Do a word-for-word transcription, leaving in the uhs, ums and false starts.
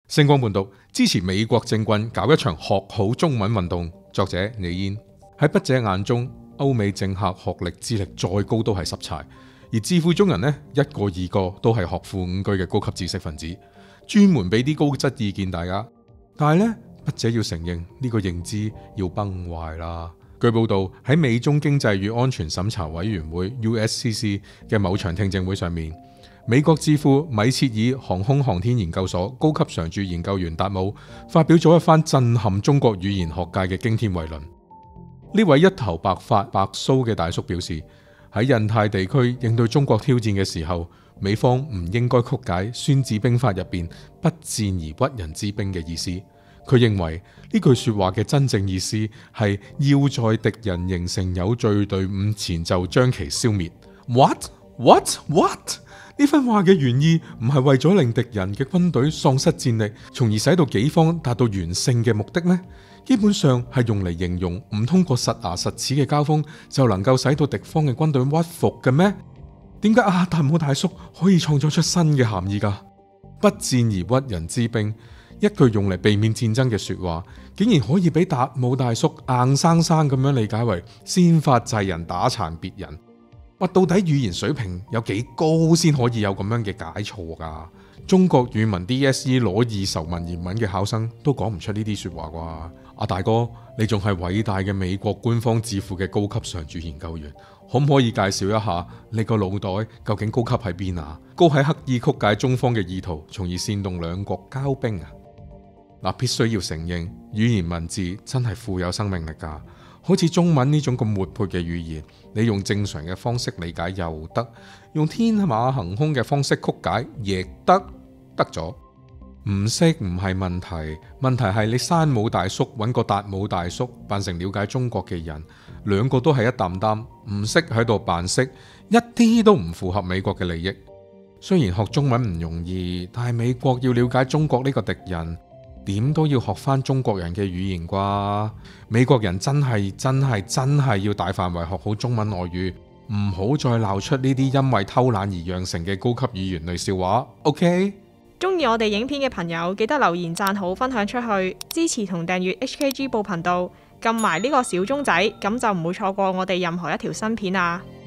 星光伴讀支持美國政棍搞一場學好中文運動。作者李嫣。喺筆者眼中，歐美政客學歷資歷再高都係濕柴，而智庫中人呢，一個二個都係學富五車嘅高級知識分子，專門俾啲高質意見大家。但係呢，筆者要承認呢個認知要崩壞啦。據報道喺美中經濟與安全審查委員會 U S C C 嘅某場聽證會上面，美國智庫米切爾航空航天研究所高級常駐研究員達姆發表咗一番震撼中國語言學界嘅驚天偉論。呢位一頭白髮白鬚嘅大叔表示，喺印太地區應對中國挑戰嘅時候，美方唔應該曲解《孫子兵法》入邊不戰而屈人之兵嘅意思。佢認為呢句說話嘅真正意思係要在敵人形成有序隊伍前就將其消滅。What? What? What? 呢番話嘅原意唔係為咗令敵人嘅軍隊喪失戰力，從而使到己方達到完勝嘅目的咩？基本上係用嚟形容唔通過實牙實齒嘅交鋒就能夠使到敵方嘅軍隊屈服嘅咩？點解阿達姆大叔可以創造出新嘅含義㗎？不戰而屈人之兵，一句用嚟避免戰爭嘅說話，竟然可以俾達姆大叔硬生生咁樣理解為先發制人打殘別人。哇，到底語言水平有幾高先可以有咁樣嘅解錯㗎？中國語文 D S E 攞二十文言文嘅考生都講唔出呢啲說話啩？阿大哥，你仲係偉大嘅美國官方智庫嘅高級常駐研究員，可唔可以介紹一下你個腦袋究竟高級喺邊啊？高喺刻意曲解中方嘅意圖，從而煽動兩國交兵啊？嗱，必須要承認，語言文字真係富有生命力㗎。好似中文呢種咁活潑嘅語言，你用正常嘅方式理解又得，用天馬行空嘅方式曲解亦得，得咗。唔識唔係問題，問題係你山姆大叔揾個達姆大叔扮成了解中國嘅人，兩個都係一擔擔，唔識喺度扮識，一啲都唔符合美國嘅利益。雖然學中文唔容易，但係美國要了解中國呢個敵人，點都要學翻中國人嘅語言啩？美國人真係真係真係要大範圍學好中文外語，唔好再鬧出呢啲因為偷懶而釀成嘅高級語言類笑話。OK？ 中意我哋影片嘅朋友記得留言讚好分享出去，支持同訂閱 H K G 報頻道，撳埋呢個小鐘仔，咁就唔會錯過我哋任何一條新片啊！